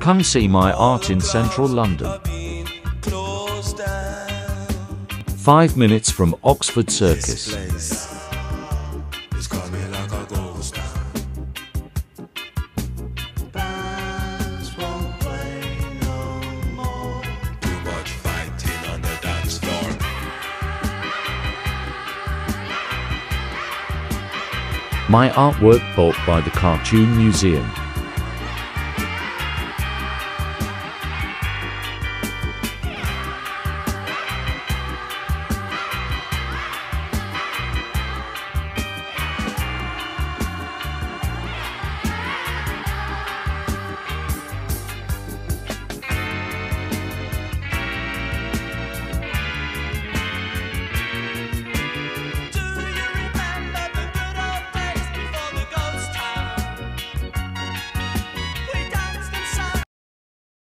Come see my art in central London. 5 minutes from Oxford Circus. My artwork bought by the Cartoon Museum.